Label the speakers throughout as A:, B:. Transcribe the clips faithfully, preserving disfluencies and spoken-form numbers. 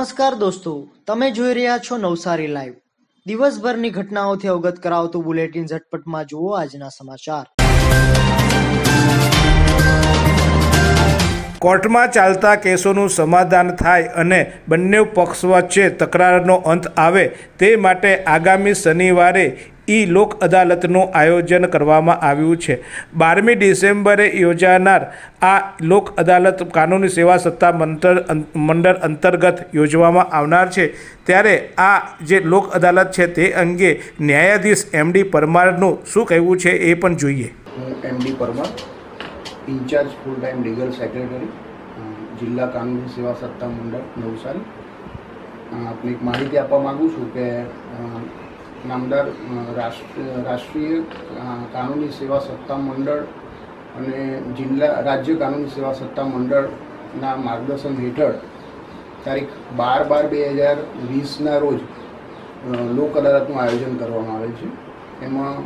A: નમસ્કાર દોસ્તો, તમે જોઈ રહ્યા છો નવસારી લાઈવ. દિવસભરની ઘટનાઓથી અવગત કરાવતું બુલેટિન ઝટપટમાં જુઓ આજના સમાચાર.
B: કોર્ટમાં ચાલતા કેસોનું સમાધાન થાય અને બંને પક્ષ વચ્ચે તકરારનો અંત આવે તે માટે આગામી શનિવારે ઈ લોક અદાલતનું આયોજન કરવામાં આવ્યું છે. બારમી ડિસેમ્બરે યોજાનાર આ લોક અદાલત કાનૂની સેવા સત્તા મંડળ મંડળ અંતર્ગત યોજવામાં આવનાર છે. ત્યારે આ જે લોક અદાલત છે તે અંગે ન્યાયાધીશ એમડી પરમારનું શું કહેવું છે એ પણ જોઈએ.
C: હું MD Parmar, incharge full time legal secretary, જિલ્લા કાનૂની સેવા સત્તા મંડળ નવસારી. આપને એક માહિતી આપવા માગું છું કે નામદાર રાષ્ટ્રીય કાનૂની સેવા સત્તા મંડળ અને જિલ્લા રાજ્ય કાનૂની સેવા સત્તા મંડળના માર્ગદર્શન હેઠળ તારીખ બાર બાર બે હજાર વીસના રોજ લોક અદાલતનું આયોજન કરવામાં આવેલ છે. એમાં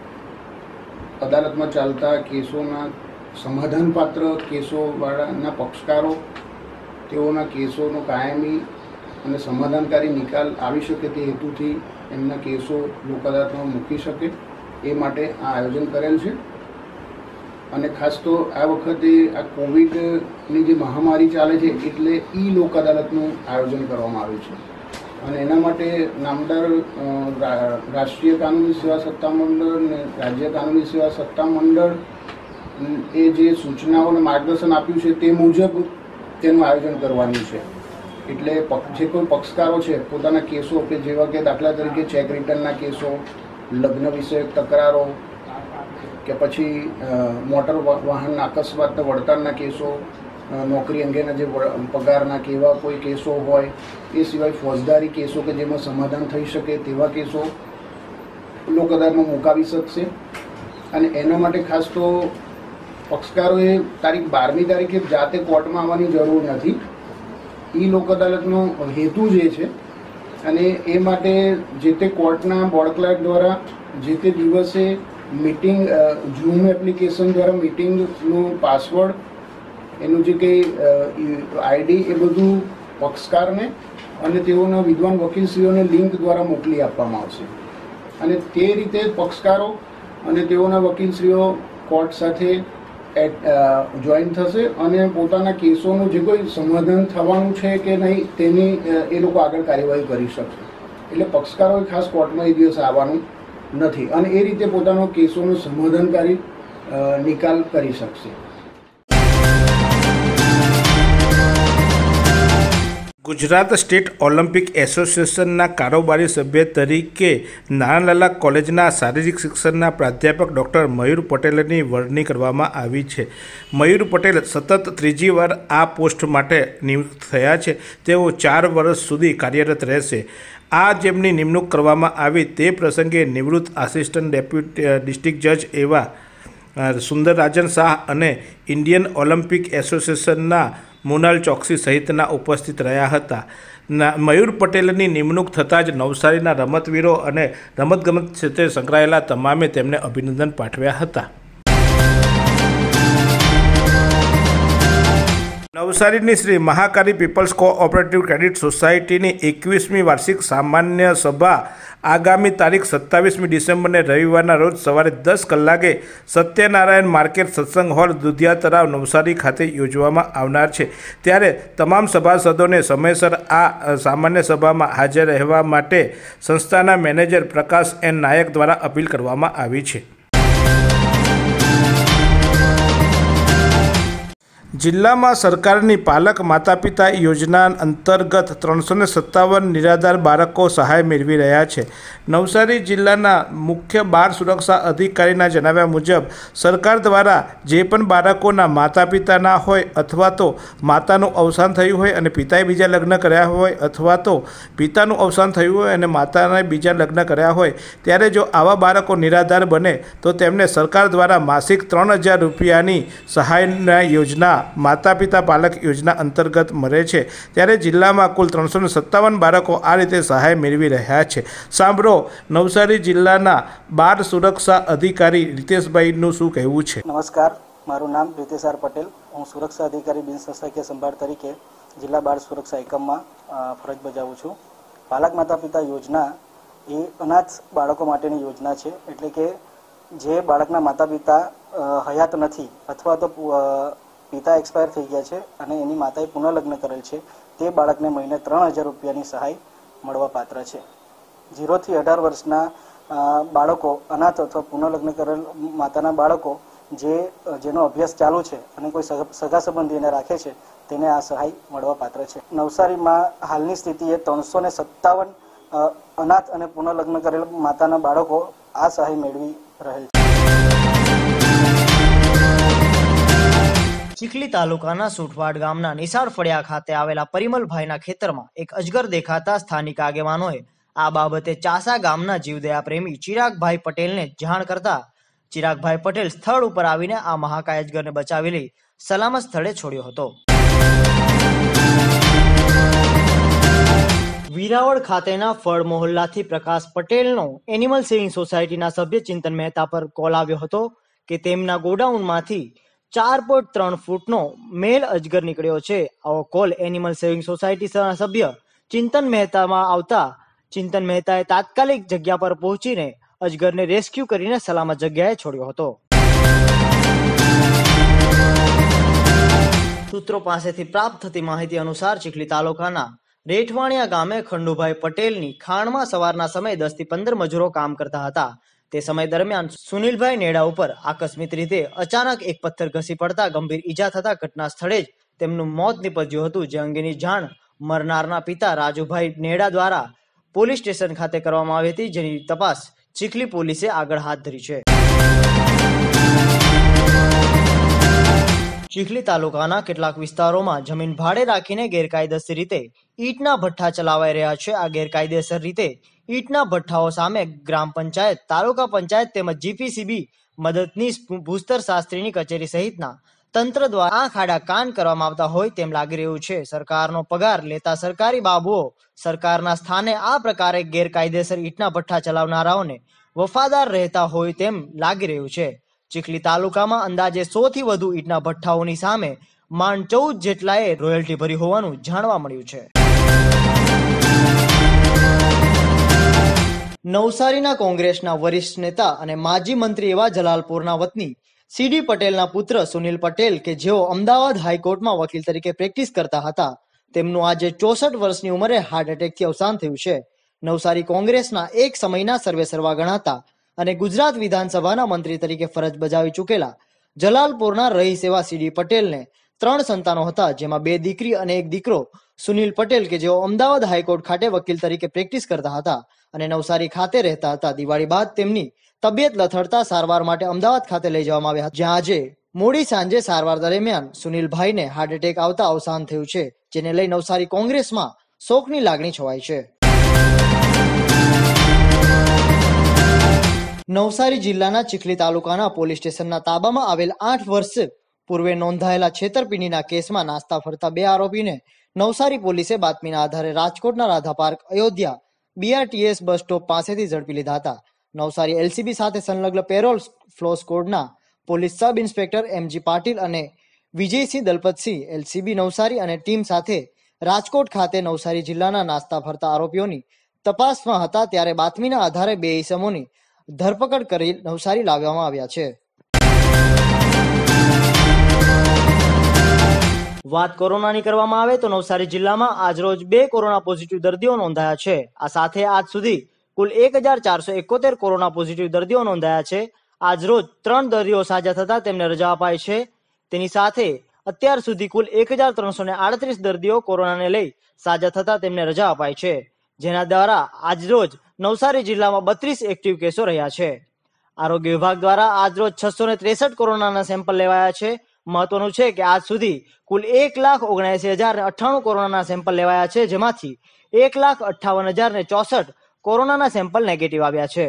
C: અદાલતમાં ચાલતા કેસોના સમાધાનપાત્ર કેસોવાળાના પક્ષકારો તેઓના કેસોનો કાયમી અને સમાધાનકારી નિકાલ આવી શકે તે હેતુથી એમના કેસો લોક અદાલતમાં મૂકી શકે એ માટે આ આયોજન કરેલ છે. અને ખાસ તો આ વખતે આ કોવિડની જે મહામારી ચાલે છે એટલે ઈ લોક અદાલતનું આયોજન કરવામાં આવ્યું છે. અને એના માટે નામદાર રાષ્ટ્રીય કાનૂની સેવા સત્તા મંડળ અને રાજ્ય કાનૂની સેવા સત્તા મંડળ એ જે સૂચનાઓ અને માર્ગદર્શન આપ્યું છે તે મુજબ તેનું આયોજન કરવાનું છે. એટલે જે કોઈ પક્ષકારો છે પોતાના કેસો કે જેવા કે દાખલા તરીકે ચેક રિટર્નના કેસો, લગ્ન વિષયક તકરારો કે પછી મોટર વાહન અકસ્માત વળતરના કેસો, નોકરી અંગેના જે પગારના કે એવા કોઈ કેસો હોય, એ સિવાય ફોજદારી કેસો કે જેમાં સમાધાન થઈ શકે તેવા કેસો લોક અદાલતમાં મુકાવી શકશે. અને એના માટે ખાસ તો પક્ષકારોએ તારીખ બારમી તારીખે જાતે કોર્ટમાં આવવાની જરૂર નથી. ઈ લોક અદાલતનો હેતુ જે છે અને એ માટે જે તે કોર્ટના બોર્ડ ક્લાર્ક દ્વારા જે તે દિવસે મીટિંગ ઝૂમ એપ્લિકેશન દ્વારા મીટિંગનું પાસવર્ડ, એનું જે કંઈ આઈડી એ બધું પક્ષકારને અને તેઓના વિદ્વાન વકીલશ્રીઓને લિંક દ્વારા મોકલી આપવામાં આવશે. અને તે રીતે પક્ષકારો અને તેઓના વકીલશ્રીઓ કોર્ટ સાથે જોઈન થશે અને પોતાના કેસોનું જે કોઈ સમાધાન થવાનું છે કે નહીં તેની એ લોકો આગળ કાર્યવાહી કરી શકશે. એટલે પક્ષકારોએ ખાસ કોર્ટમાં એ દિવસે આવવાનું નથી અને એ રીતે પોતાનો કેસોનું સમાધાનકારી નિકાલ કરી શકશે.
B: ગુજરાત સ્ટેટ ઓલિમ્પિક એસોસિએશનના કારોબારી સભ્ય તરીકે નાનાલાલા કોલેજના શારીરિક શિક્ષણના પ્રાધ્યાપક ડૉક્ટર મયુર પટેલની વરણી કરવામાં આવી છે. મયુર પટેલ સતત ત્રીજી વાર આ પોસ્ટ માટે નિયુક્ત થયા છે. તેઓ ચાર વર્ષ સુધી કાર્યરત રહેશે. આ જેમની નિમણૂક કરવામાં આવી તે પ્રસંગે નિવૃત્ત આસિસ્ટન્ટ ડેપ્યુટી ડિસ્ટ્રિક્ટ જજ એવા સુંદરરાજન શાહ અને ઇન્ડિયન ઓલિમ્પિક એસોસિએશનના મોનાલ ચોકસી સહિતના ઉપસ્થિત રહ્યા હતા. મયુર પટેલની નિમણૂક થતાં જ નવસારીના રમતવીરો અને રમતગમત ક્ષેત્રે સંકળાયેલા તમામે તેમને અભિનંદન પાઠવ્યા હતા. નવસારીની Shri Mahakali peoples cooperative credit સોસાયટીની એકવીસમી વાર્ષિક સામાન્ય સભા આગામી તારીખ સત્તાવીસમી ડિસેમ્બરને રવિવારના રોજ સવારે દસ કલાકે સત્યનારાયણ માર્કેટ સત્સંગ હોલ દુધિયા તળાવ નવસારી ખાતે યોજવામાં આવનાર છે. ત્યારે તમામ સભાસદોને સમયસર આ સામાન્ય સભામાં હાજર રહેવા માટે સંસ્થાના મેનેજર પ્રકાશ એન નાયક દ્વારા અપીલ કરવામાં આવી છે. જિલ્લામાં સરકારની પાલક માતા પિતા યોજના અંતર્ગત ત્રણસો ને સત્તાવન નિરાધાર બાળકો સહાય મેળવી રહ્યા છે. નવસારી જિલ્લાના મુખ્ય બાળ સુરક્ષા અધિકારીના જણાવ્યા મુજબ સરકાર દ્વારા જે પણ બાળકોના માતા પિતા ના હોય અથવા તો માતાનું અવસાન થયું હોય અને પિતાએ બીજા લગ્ન કર્યા હોય અથવા તો પિતાનું અવસાન થયું હોય અને માતાને બીજા લગ્ન કર્યા હોય, ત્યારે જો આવા બાળકો નિરાધાર બને તો તેમને સરકાર દ્વારા માસિક ત્રણ હજાર રૂપિયાની સહાયના યોજના માતા પિતા પાલક યોજના અંતર્ગત મળે છે. ત્યારે જિલ્લામાં કુલ ત્રણસો ને સત્તાવન બાળકો આ રીતે સહાય મેળવી રહ્યા છે. સાંભળો નવસારી જિલ્લાના બાળ સુરક્ષા અધિકારી રીતેશભાઈનું શું કહેવું છે.
D: નમસ્કાર, મારું નામ રીતેશ આર પટેલ, હું સુરક્ષા અધિકારી બિન સંસ્થાકીય સંભાળ તરીકે જિલ્લા બાળ સુરક્ષા એકમમાં ફરજ બજાવું છું. પાલક માતા પિતા યોજના એ અનાથ બાળકો માટેની યોજના છે. એટલે કે જે બાળકના માતા પિતા હયાત નથી અથવા તો પિતા એક્સપાયર થઈ ગયા છે અને એની માતાએ પુનઃલગ્ન કરેલ છે, તે બાળકને મહિને ત્રણ હજાર રૂપિયાની સહાય મળવા પાત્ર છે. ઝીરોથી અઢાર વર્ષના બાળકો અનાથ અથવા પુનઃલગ્ન કરેલ માતાના બાળકો જે જેનો અભ્યાસ ચાલુ છે અને કોઈ સગા સંબંધી એને રાખે છે તેને આ સહાય મળવા પાત્ર છે. નવસારીમાં હાલની સ્થિતિએ ત્રણસો ને સત્તાવન અનાથ અને પુનઃલગ્ન કરેલ માતાના બાળકો આ સહાય મેળવી રહેલ છે.
A: ચીખલી તાલુકાના સુઠવાડ ગામના નિશાળ ફળિયા ખાતે આવેલા પરિમલભાઈના ખેતરમાં એક અજગર દેખાતા સ્થાનિક આગેવાનોએ આ બાબતે ચાસા ગામના જીવદયા પ્રેમી ચિરાગભાઈ પટેલને જાણ કરતા ચિરાગભાઈ પટેલ સ્થળ ઉપર આવીને આ મહાકાય અજગરને બચાવી લઈ સલામત સ્થળે છોડ્યો હતો. વીરાવળ ખાતેના ફળ મોહલ્લાથી પ્રકાશ પટેલનો એનિમલ સેવિંગ સોસાયટીના સભ્ય ચિંતન મહેતા પર કોલ આવ્યો હતો કે તેમના ગોડાઉનમાંથી ચાર પોઈન્ટ ત્રણ ફૂટનો મેલ અજગર નીકળ્યો છે. આવો કોલ એનિમલ સેવિંગ સોસાયટી સભ્ય ચિંતન મહેતામાં આવતા ચિંતન મહેતાએ તાત્કાલિક જગ્યા પર પહોંચીને અજગરને રેસ્ક્યુ કરીને સલામત જગ્યાએ છોડ્યો હતો. સૂત્રો પાસેથી પ્રાપ્ત થતી માહિતી અનુસાર ચીખલી તાલુકાના રેઠવાણિયા ગામે ખંડુભાઈ પટેલની ખાણમાં સવારના સમયે દસ થી પંદર મજૂરો કામ કરતા હતા. તે સમય દરમિયાન સુનિલભાઈ નેડા ઉપર આકસ્મિક રીતે અચાનક એક પથ્થર ઘસી પડતા ગંભીર ઈજા થતા ઘટના સ્થળે જ તેમનું મોત નીપજ્યું હતું. જે અંગેની જાણ મરનારના પિતા રાજુભાઈ નેડા દ્વારા પોલીસ સ્ટેશન ખાતે કરવામાં આવી હતી, જેની તપાસ ચીખલી પોલીસે આગળ હાથ ધરી છે. ચીખલી તાલુકાના કેટલાક વિસ્તારોમાં જમીન ભાડે રાખીને ગેરકાયદેસર રીતે ઈંટના ભઠ્ઠા ચલાવાઈ રહ્યા છે. આ ગેરકાયદેસર રીતે ઈંટના ભઠ્ઠાઓ સામે ગ્રામ પંચાયત, તાલુકા પંચાયત તેમજ જીપીસીબી મદદનીશ ભૂસ્તર શાસ્ત્રીની કચેરી સહિતના તંત્ર દ્વારા આંખ આડા કાન કરવામાં આવતા હોય તેમ લાગી રહ્યું છે. સરકારનો પગાર લેતા સરકારી બાબુઓ સરકારના સ્થાને આ પ્રકારે ગેરકાયદેસર ઈંટના ભઠ્ઠા ચલાવનારાઓને વફાદાર રહેતા હોય તેમ લાગી રહ્યું છે. ચીખલી તાલુકામાં અંદાજે સો થી વધુ ઈંટના ભઠ્ઠાઓની સામે માંડ ચૌદ જેટલાએ રોયલ્ટી ભરી હોવાનું જાણવા મળ્યું છે. નવસારીના કોંગ્રેસના વરિષ્ઠ નેતા અને માજી મંત્રી એવા જલાલપુરના વતની સીડી પટેલના પુત્ર સુનિલ પટેલ કે જેઓ અમદાવાદ હાઈકોર્ટમાં વકીલ તરીકે પ્રેક્ટિસ કરતા હતા, તેમનું આજે ચોસઠ વર્ષની ઉંમરે હાર્ટ એટેકથી અવસાન થયું છે. નવસારી કોંગ્રેસના એક સમયના સર્વેસર્વા ગણાતા અને ગુજરાત વિધાનસભાના મંત્રી તરીકે ફરજ બજાવી ચૂકેલા જલાલપુરના રહીશ એવા સીડી પટેલને ત્રણ સંતાનો હતા, જેમાં બે દીકરી અને એક દીકરો. સુનિલ પટેલ કે જેઓ અમદાવાદ હાઈકોર્ટ ખાતે વકીલ તરીકે પ્રેક્ટિસ કરતા હતા અને નવસારી ખાતે રહેતા હતા. દિવાળી બાદ તેમની તબિયત લથડતા સારવાર માટે અમદાવાદ ખાતે લઈ જવામાં આવ્યા હતા, જ્યાં આજે મોડી સાંજે સારવાર દરમિયાન સુનિલભાઈને હાર્ટ એટેક આવતા અવસાન થયું છે, જેને લઈ નવસારી કોંગ્રેસમાં શોકની લાગણી છવાઈ છે. નવસારી જિલ્લાના ચીખલી તાલુકાના પોલીસ સ્ટેશનના તાબામાં આવેલ આઠ વર્ષ પૂર્વે નોંધાયેલા છેતરપિંડીના કેસમાં નાસ્તા ફરતા બે આરોપીને નવસારી પોલીસે બાતમીના આધારે રાજકોટના Radha park Ayodhya BRTS bus stop પાસેથી ઝડપી લીધા હતા. નવસારી એલસીબી સાથે સંલગ્ન પેરોલ ફ્લો સ્કોડના police sub inspector MG Patil અને વિજયસિંહ દલપતસિંહ એલસીબી નવસારી અને ટીમ સાથે રાજકોટ ખાતે નવસારી જિલ્લાના નાસ્તા ફરતા આરોપીઓની તપાસમાં હતા, ત્યારે બાતમીના આધારે બે ઈસમોની ધરપકડ કરી નવસારી લાવવામાં આવ્યા છે. વાત કોરોનાની કરવામાં આવે તો નવસારી જિલ્લામાં આજરોજ બે કોરોના પોઝિટિવ દર્દીઓ નોંધાયા છે. આ સાથે આજ સુધી કુલ એક હજાર ચારસો એકોતેર કોરોના પોઝિટિવ દર્દીઓ નોંધાયા છે. આજરોજ ત્રણ દર્દીઓ સાજા થતા તેમને રજા અપાઈ છે. તેની સાથે અત્યાર સુધી કુલ એક હજાર ત્રણસો ને આડત્રીસ દર્દીઓ કોરોનાને લઈ સાજા થતા તેમને રજા અપાઈ છે, જેના દ્વારા આજરોજ નવસારી જિલ્લામાં બત્રીસ એક્ટિવ કેસો રહ્યા છે. આરોગ્ય વિભાગ દ્વારા આજરોજ છસો ને ત્રેસઠ કોરોનાના સેમ્પલ લેવાયા છે. મહત્વનું છે કે આજ સુધી કુલ એક લાખ ઓગણસી હજાર અઠ્ઠાણું કોરોનાના સેમ્પલ લેવાયા છે, જેમાંથી એક લાખ અઠ્ઠાવન હજાર ને ચોસઠ કોરોનાના સેમ્પલ નેગેટિવ આવ્યા છે.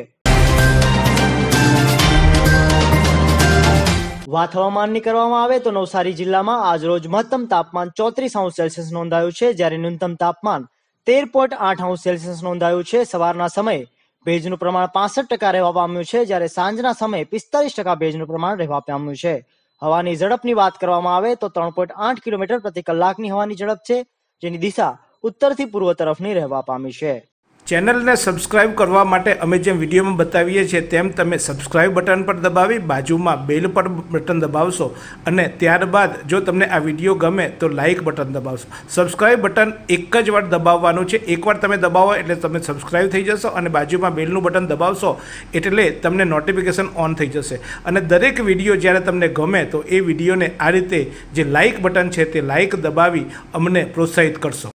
A: વાત હવામાનની કરવામાં આવે તો નવસારી જિલ્લામાં આજરોજ મહત્તમ તાપમાન ચોત્રીસ અંશ સેલ્સિયસ નોંધાયું છે, જ્યારે ન્યૂનતમ તાપમાન તેર પોઈન્ટ આઠ અંશ સેલ્સિયસ નોંધાયું છે. સવારના સમયે ભેજનું પ્રમાણ પાસઠ ટકા રહેવા પામ્યું છે, જ્યારે સાંજના સમયે પિસ્તાલીસ ટકા ભેજનું પ્રમાણ રહેવા પામ્યું છે. હવાની ઝડપની વાત કરવામાં આવે તો ત્રણ પોઈન્ટ આઠ કિલોમીટર પ્રતિ કલાકની હવાની ઝડપ છે, જેની દિશા ઉત્તરથી પૂર્વ તરફની રહેવા પામી છે.
B: ચેનલને સબસ્ક્રાઇબ કરવા માટે અમે જેમ વિડીયોમાં બતાવીએ છીએ તેમ તમે સબસ્ક્રાઇબ બટન પર દબાવી બાજુમાં બેલ પર બટન દબાવશો અને ત્યારબાદ જો તમને આ વિડીયો ગમે તો લાઇક બટન દબાવશો. સબસ્ક્રાઇબ બટન એક જ વાર દબાવવાનું છે. એકવાર તમે દબાવો એટલે તમે સબસ્ક્રાઇબ થઈ જશો અને બાજુમાં બેલનું બટન દબાવશો એટલે તમને નોટિફિકેશન ઓન થઈ જશે અને દરેક વિડીયો જ્યારે તમને ગમે તો એ વિડીયોને આ રીતે જે લાઇક બટન છે તે લાઇક દબાવી અમને પ્રોત્સાહિત કરશો.